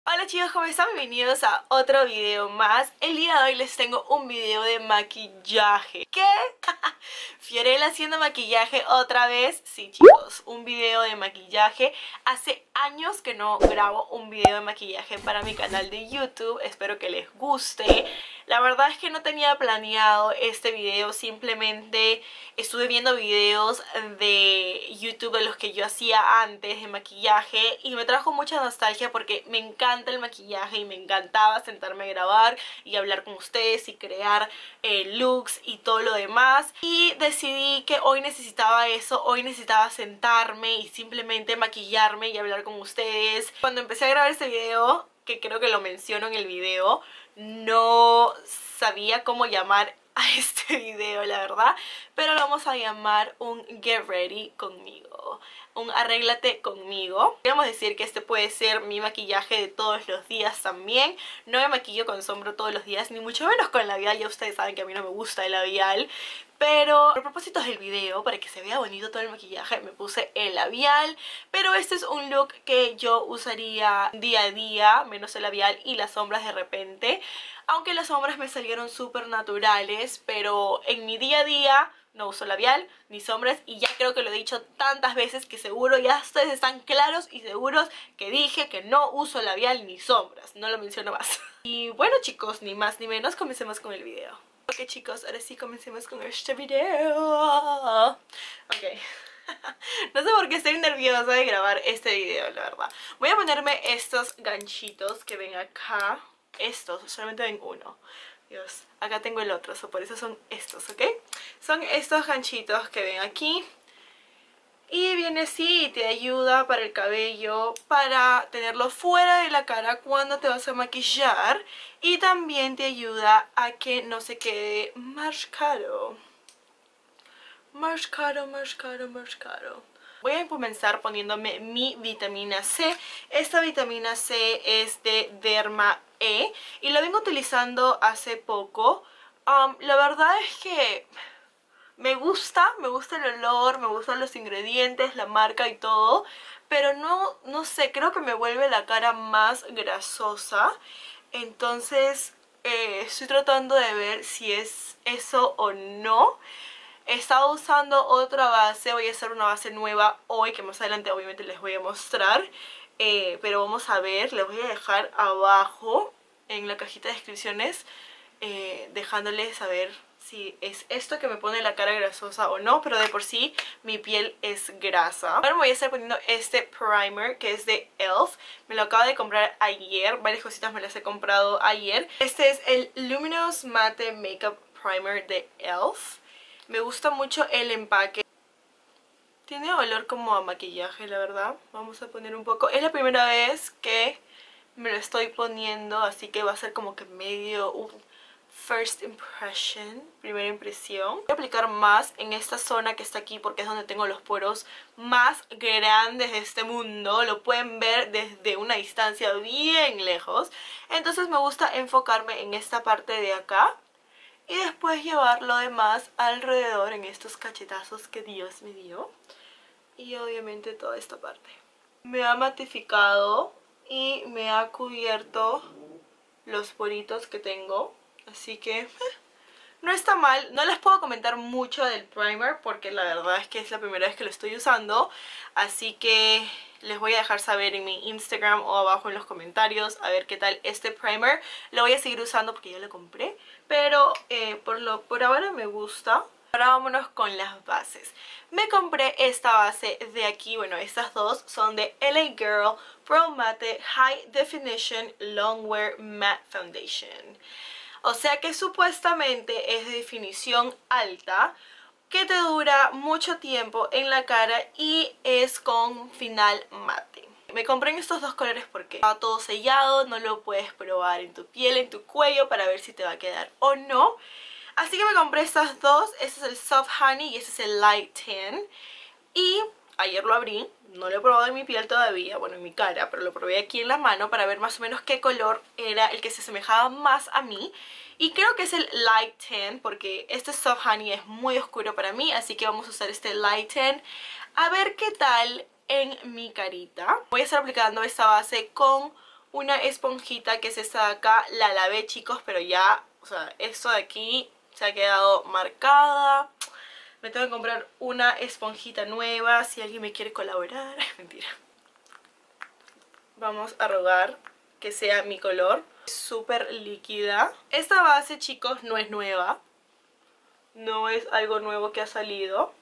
Hola chicos, ¿cómo están? Bienvenidos a otro video más. El día de hoy les tengo un video de maquillaje. ¿Qué? Fiorella haciendo maquillaje otra vez. Sí chicos, un video de maquillaje. Hace años que no grabo un video de maquillaje para mi canal de YouTube. Espero que les guste. La verdad es que no tenía planeado este video, simplemente estuve viendo videos de YouTube de los que yo hacía antes de maquillaje y me trajo mucha nostalgia porque me encanta el maquillaje y me encantaba sentarme a grabar y hablar con ustedes y crear looks y todo lo demás. Y decidí que hoy necesitaba eso, hoy necesitaba sentarme y simplemente maquillarme y hablar con ustedes. Cuando empecé a grabar este video, que creo que lo menciono en el video, no sabía cómo llamar a este video, la verdad, pero lo vamos a llamar un Get Ready conmigo, un arréglate conmigo. Podríamos decir que este puede ser mi maquillaje de todos los días también. No me maquillo con sombra todos los días, ni mucho menos con labial. Ya ustedes saben que a mí no me gusta el labial, pero a propósito del video, para que se vea bonito todo el maquillaje, me puse el labial. Pero este es un look que yo usaría día a día, menos el labial y las sombras de repente. Aunque las sombras me salieron súper naturales, pero en mi día a día no uso labial ni sombras. Y ya creo que lo he dicho tantas veces que seguro ya ustedes están claros y seguros que dije que no uso labial ni sombras. No lo menciono más. Y bueno chicos, ni más ni menos, comencemos con el video. Ok chicos, ahora sí comencemos con este video. Ok. No sé por qué estoy nerviosa de grabar este video, la verdad. Voy a ponerme estos ganchitos que ven acá. Estos, solamente ven uno. Dios, acá tengo el otro, por eso son estos, ¿ok? Son estos ganchitos que ven aquí. Y viene así y te ayuda para el cabello, para tenerlo fuera de la cara cuando te vas a maquillar. Y también te ayuda a que no se quede marcado. Marcado. Voy a comenzar poniéndome mi vitamina C. Esta vitamina C es de Derma E y la vengo utilizando hace poco. La verdad es que me gusta el olor, me gustan los ingredientes, la marca y todo, pero no sé, creo que me vuelve la cara más grasosa. Entonces estoy tratando de ver si es eso o no. Estaba usando otra base, voy a hacer una base nueva hoy, que más adelante obviamente les voy a mostrar. Pero vamos a ver, les voy a dejar abajo en la cajita de descripciones, dejándoles saber si es esto que me pone la cara grasosa o no, pero de por sí mi piel es grasa. Ahora me voy a estar poniendo este primer que es de e.l.f. Me lo acabo de comprar ayer, varias cositas me las he comprado ayer. Este es el Luminous Matte Makeup Primer de e.l.f. Me gusta mucho el empaque. Tiene olor como a maquillaje, la verdad. Vamos a poner un poco. Es la primera vez que me lo estoy poniendo, así que va a ser como que medio un first impression, primera impresión. Voy a aplicar más en esta zona que está aquí porque es donde tengo los poros más grandes de este mundo. Lo pueden ver desde una distancia bien lejos. Entonces me gusta enfocarme en esta parte de acá. Y después llevar lo demás alrededor en estos cachetazos que Dios me dio. Y obviamente toda esta parte. Me ha matificado y me ha cubierto los poritos que tengo. Así que no está mal. No les puedo comentar mucho del primer porque la verdad es que es la primera vez que lo estoy usando. Así que les voy a dejar saber en mi Instagram o abajo en los comentarios a ver qué tal este primer. Lo voy a seguir usando porque ya lo compré, pero por ahora me gusta. Ahora vámonos con las bases. Me compré esta base de aquí, bueno, estas dos son de LA Girl Pro Matte High Definition Longwear Matte Foundation. O sea que supuestamente es de definición alta, que te dura mucho tiempo en la cara y es con final mate. Me compré en estos dos colores porque está todo sellado, no lo puedes probar en tu piel, en tu cuello para ver si te va a quedar o no. Así que me compré estas dos, este es el Soft Honey y este es el Light Tan. Y ayer lo abrí, no lo he probado en mi piel todavía, bueno en mi cara, pero lo probé aquí en la mano para ver más o menos qué color era el que se asemejaba más a mí. Y creo que es el Light Tan porque este Soft Honey es muy oscuro para mí, así que vamos a usar este Light Tan. A ver qué tal en mi carita. Voy a estar aplicando esta base con una esponjita que es esta de acá. La lavé, chicos, pero ya, o sea, esto de aquí se ha quedado marcada. Me tengo que comprar una esponjita nueva si alguien me quiere colaborar. Mentira. Vamos a rogar que sea mi color. Súper líquida. Esta base, chicos, no es nueva. No es algo nuevo que ha salido.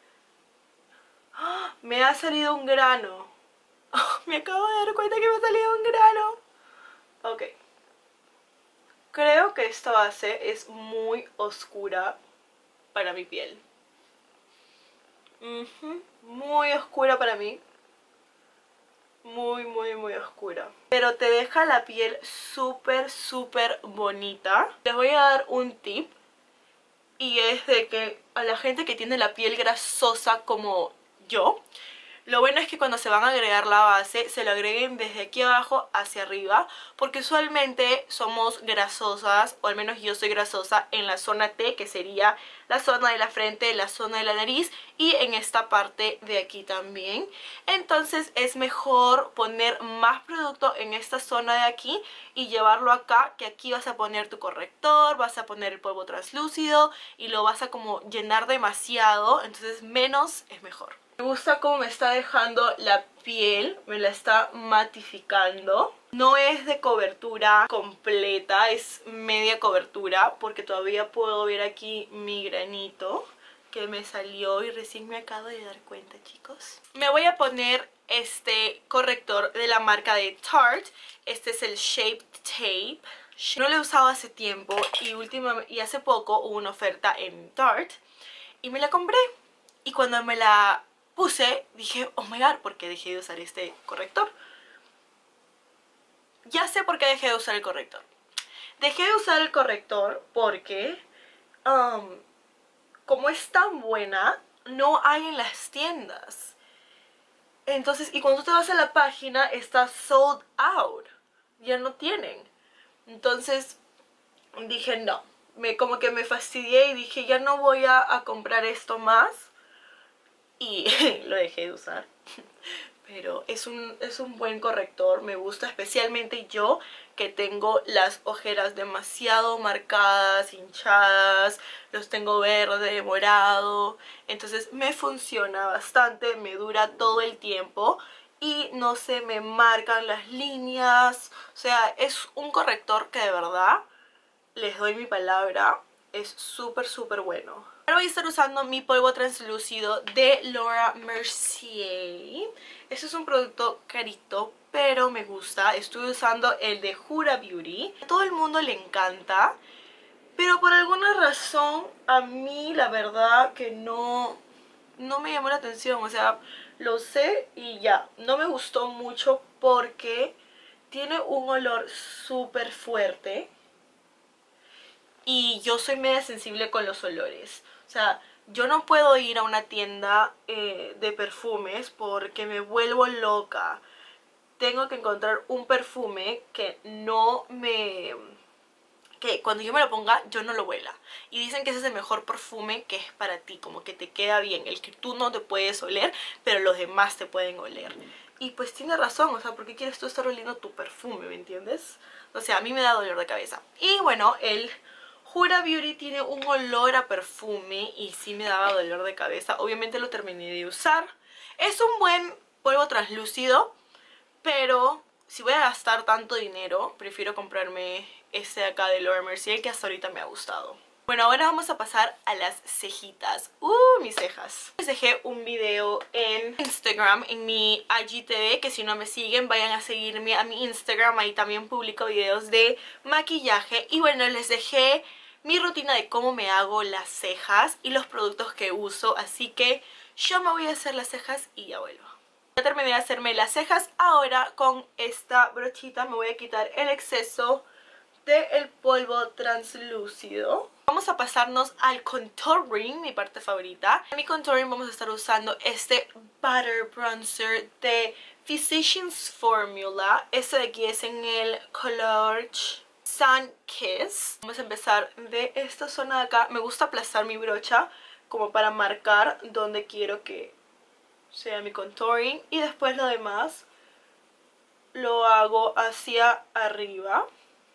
¡Ah! Me ha salido un grano. ¡Oh! Me acabo de dar cuenta que me ha salido un grano. Ok. Creo que esta base es muy oscura para mi piel. Muy oscura para mí. Muy oscura. Pero te deja la piel súper bonita. Les voy a dar un tip. Y es de que a la gente que tiene la piel grasosa como yo, lo bueno es que cuando se van a agregar la base, se lo agreguen desde aquí abajo hacia arriba, porque usualmente somos grasosas, o al menos yo soy grasosa, en la zona T, que sería la zona de la frente, la zona de la nariz, y en esta parte de aquí también. Entonces es mejor poner más producto en esta zona de aquí y llevarlo acá, que aquí vas a poner tu corrector, vas a poner el polvo translúcido y lo vas a como llenar demasiado, entonces menos es mejor. Me gusta cómo me está dejando la piel, me la está matificando. No es de cobertura completa, es media cobertura porque todavía puedo ver aquí mi granito que me salió y recién me acabo de dar cuenta, chicos. Me voy a poner este corrector de la marca de Tarte. Este es el Shape Tape. No lo he usado hace tiempo y hace poco hubo una oferta en Tarte y me la compré. Y cuando me la puse, dije, oh my god, ¿por qué dejé de usar este corrector? Ya sé por qué dejé de usar el corrector. Dejé de usar el corrector porque, como es tan buena, no hay en las tiendas. Entonces, y cuando tú te vas a la página, está sold out. Ya no tienen. Entonces, dije, no. Como que me fastidié y dije, ya no voy a comprar esto más. Y lo dejé de usar. Pero es un buen corrector, me gusta, especialmente yo que tengo las ojeras demasiado marcadas, hinchadas, los tengo verde, morado. Entonces me funciona bastante, me dura todo el tiempo y no se me marcan las líneas. O sea, es un corrector que de verdad, les doy mi palabra, es súper bueno. Ahora voy a estar usando mi polvo translúcido de Laura Mercier. Este es un producto carito, pero me gusta. Estuve usando el de Huda Beauty. A todo el mundo le encanta, pero por alguna razón a mí la verdad que no me llamó la atención. O sea, lo usé y ya. No me gustó mucho porque tiene un olor súper fuerte. Y yo soy media sensible con los olores. O sea, yo no puedo ir a una tienda de perfumes porque me vuelvo loca. Tengo que encontrar un perfume que que cuando yo me lo ponga, yo no lo huela. Y dicen que ese es el mejor perfume que es para ti, como que te queda bien. El que tú no te puedes oler, pero los demás te pueden oler. Y pues tiene razón, o sea, ¿por qué quieres tú estar oliendo tu perfume, me entiendes? O sea, a mí me da dolor de cabeza. Y bueno, el Huda Beauty tiene un olor a perfume y sí me daba dolor de cabeza. Obviamente lo terminé de usar. Es un buen polvo translúcido, pero si voy a gastar tanto dinero, prefiero comprarme este de acá de Laura Mercier, que hasta ahorita me ha gustado. Bueno, ahora vamos a pasar a las cejitas. Mis cejas. Les dejé un video en Instagram, en mi IGTV, que si no me siguen, vayan a seguirme a mi Instagram. Ahí también publico videos de maquillaje. Y bueno, les dejé mi rutina de cómo me hago las cejas y los productos que uso. Así que yo me voy a hacer las cejas y ya vuelvo. Ya terminé de hacerme las cejas. Ahora con esta brochita me voy a quitar el exceso del polvo translúcido. Vamos a pasarnos al contouring, mi parte favorita. En mi contouring vamos a estar usando este Butter Bronzer de Physicians Formula. Este de aquí es en el color Sun Kiss. Vamos a empezar de esta zona de acá. Me gusta aplastar mi brocha como para marcar donde quiero que sea mi contouring. Y después lo demás lo hago hacia arriba.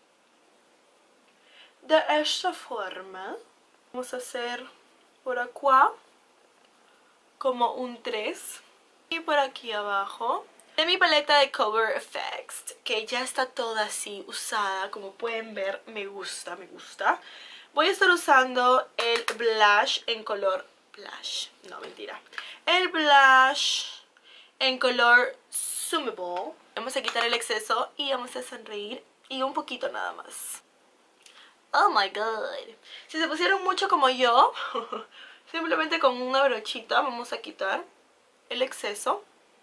De esta forma. Vamos a hacer por acá como un 3. Y por aquí abajo. De mi paleta de Cover FX, que ya está toda así usada, como pueden ver, me gusta, me gusta. Voy a estar usando el blush en color... Blush, no, mentira. El blush en color Zoomable. Vamos a quitar el exceso y vamos a sonreír y un poquito nada más. Oh my god. Si se pusieron mucho como yo, simplemente con una brochita vamos a quitar el exceso.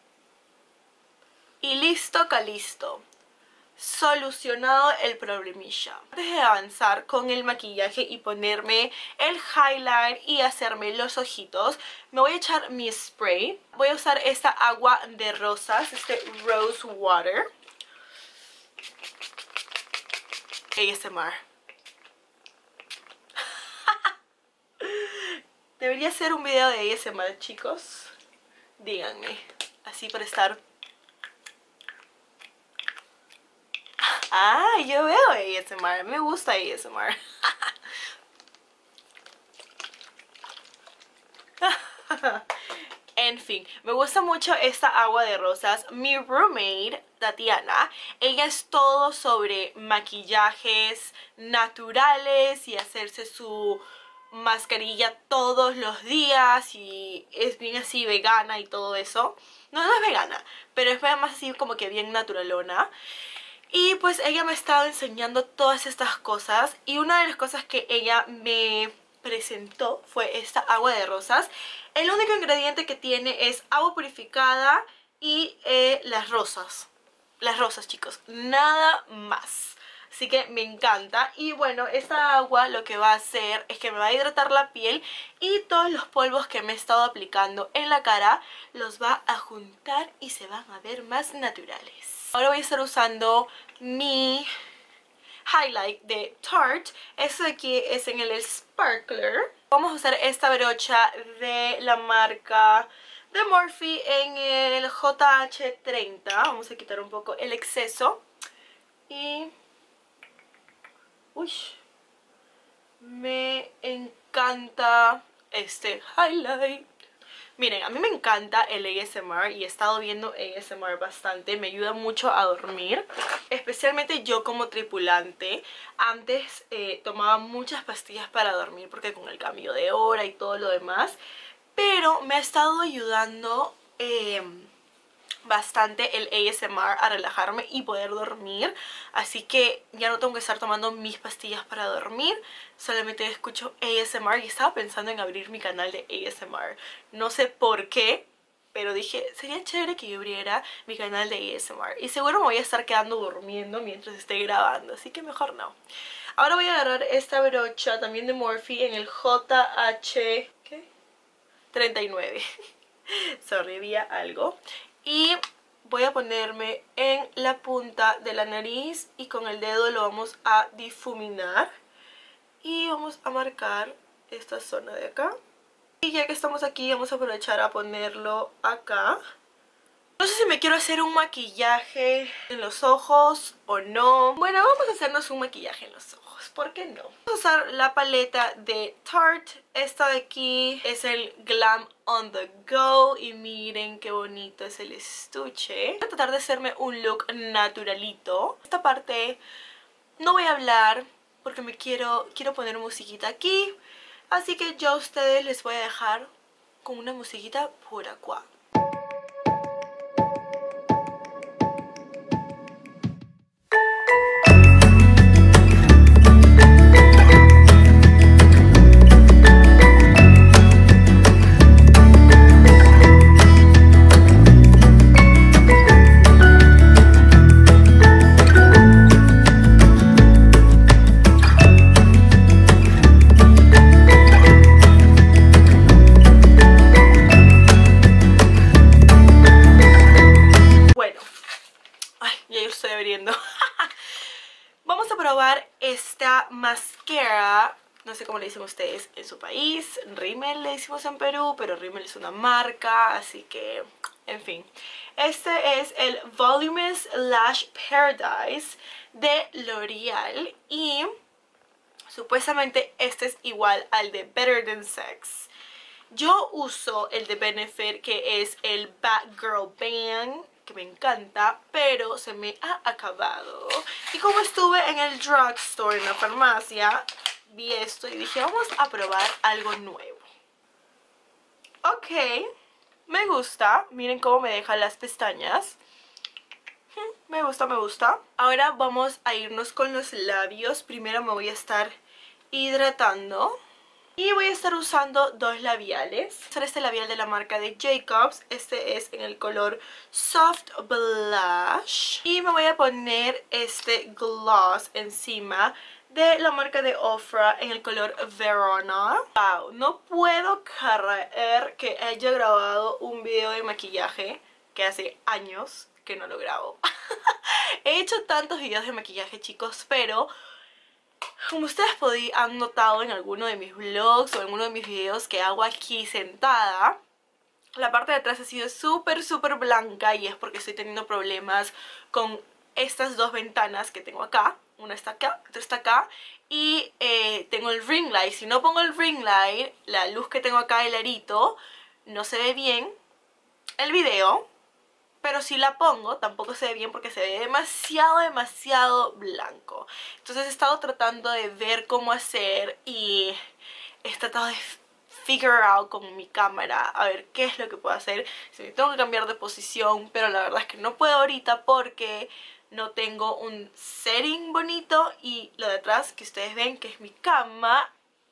Y listo, calisto. Solucionado el problemilla. Antes de avanzar con el maquillaje y ponerme el highlight y hacerme los ojitos, me voy a echar mi spray. Voy a usar esta agua de rosas, este Rose Water. ASMR. Debería hacer un video de ASMR, chicos. Díganme. Así para estar... Ah, yo veo ASMR. Me gusta ASMR. En fin, me gusta mucho esta agua de rosas. Mi roommate, Tatiana, ella es todo sobre maquillajes naturales y hacerse su mascarilla todos los días y es bien así vegana y todo eso. No, no es vegana, pero es más así como que bien naturalona. Y pues ella me ha estado enseñando todas estas cosas y una de las cosas que ella me presentó fue esta agua de rosas. El único ingrediente que tiene es agua purificada y las rosas. Las rosas, chicos, nada más. Así que me encanta. Y bueno, esta agua lo que va a hacer es que me va a hidratar la piel y todos los polvos que me he estado aplicando en la cara los va a juntar y se van a ver más naturales. Ahora voy a estar usando mi highlight de Tarte. Este de aquí es en el Sparkler. Vamos a usar esta brocha de la marca de Morphe en el JH30. Vamos a quitar un poco el exceso. Y... uy, me encanta este highlight. Miren, a mí me encanta el ASMR y he estado viendo ASMR bastante. Me ayuda mucho a dormir. Especialmente yo como tripulante. Antes tomaba muchas pastillas para dormir porque con el cambio de hora y todo lo demás. Pero me ha estado ayudando bastante el ASMR a relajarme y poder dormir. Así que ya no tengo que estar tomando mis pastillas para dormir. Solamente escucho ASMR y estaba pensando en abrir mi canal de ASMR. No sé por qué, pero dije, sería chévere que yo abriera mi canal de ASMR. Y seguro me voy a estar quedando durmiendo mientras esté grabando, así que mejor no. Ahora voy a agarrar esta brocha también de Morphe en el JH... ¿qué? 39. Sorry, vi algo. Y voy a ponerme en la punta de la nariz y con el dedo lo vamos a difuminar. Y vamos a marcar esta zona de acá. Y ya que estamos aquí vamos a aprovechar a ponerlo acá. No sé si me quiero hacer un maquillaje en los ojos o no. Bueno, vamos a hacernos un maquillaje en los ojos. ¿Por qué no? Vamos a usar la paleta de Tarte. Esta de aquí es el Glam on the Go. Y miren qué bonito es el estuche. Voy a tratar de hacerme un look naturalito. Esta parte no voy a hablar porque me quiero poner musiquita aquí. Así que yo a ustedes les voy a dejar con una musiquita por acá. Vamos a probar esta mascara, no sé cómo le dicen ustedes en su país. Rimmel le decimos en Perú, pero Rimmel es una marca, así que En fin, este es el Voluminous Lash Paradise de L'Oreal y supuestamente este es igual al de Better Than Sex. Yo uso el de Benefit, que es el Batgirl Band, que me encanta, pero se me ha acabado. Y como estuve en el drugstore, en la farmacia, vi esto y dije, vamos a probar algo nuevo. Ok, me gusta. Miren cómo me deja las pestañas. Me gusta, me gusta. Ahora vamos a irnos con los labios. Primero me voy a estar hidratando. Y voy a estar usando dos labiales. Voy a usar este labial de la marca de Jacobs. Este es en el color Soft Blush. Y me voy a poner este gloss encima de la marca de Ofra en el color Verona. Wow, no puedo creer que haya grabado un video de maquillaje que hace años que no lo grabo. He hecho tantos videos de maquillaje, chicos, pero como ustedes han notado en alguno de mis vlogs o en alguno de mis videos que hago aquí sentada, la parte de atrás ha sido súper blanca y es porque estoy teniendo problemas con estas dos ventanas que tengo acá. Una está acá, otra está acá. Y tengo el ring light. Si no pongo el ring light, la luz que tengo acá, el arito, no se ve bien el video. Pero si la pongo, tampoco se ve bien porque se ve demasiado blanco. Entonces he estado tratando de ver cómo hacer y he tratado de figure out con mi cámara a ver qué es lo que puedo hacer. Si me tengo que cambiar de posición, pero la verdad es que no puedo ahorita porque no tengo un setting bonito. Y lo de atrás que ustedes ven, que es mi cama,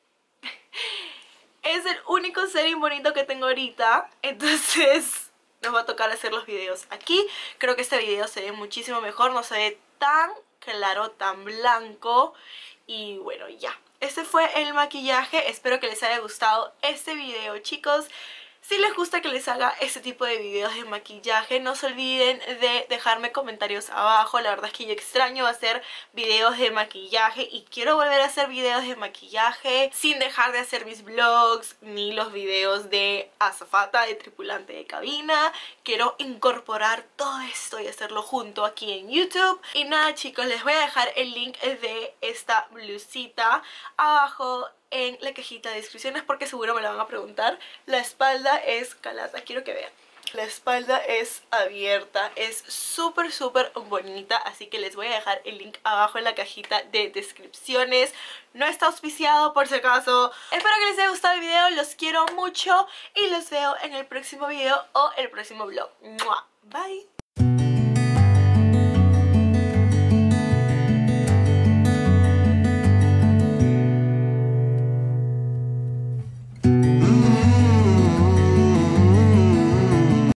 es el único setting bonito que tengo ahorita. Entonces nos va a tocar hacer los videos aquí. Creo que este video se ve muchísimo mejor, no se ve tan claro, tan blanco. Y bueno, ya. Este fue el maquillaje. Espero que les haya gustado este video, chicos. Si les gusta que les haga este tipo de videos de maquillaje, no se olviden de dejarme comentarios abajo. La verdad es que yo extraño hacer videos de maquillaje y quiero volver a hacer videos de maquillaje sin dejar de hacer mis vlogs ni los videos de azafata, de tripulante de cabina. Quiero incorporar todo esto y hacerlo junto aquí en YouTube. Y nada, chicos, les voy a dejar el link de esta blusita abajo en la cajita de descripciones porque seguro me la van a preguntar. La espalda es calata, quiero que vean. La espalda es abierta, es súper bonita, así que les voy a dejar el link abajo en la cajita de descripciones. No está auspiciado por si acaso. Espero que les haya gustado el video, los quiero mucho y los veo en el próximo video o el próximo vlog. ¡Mua! Bye.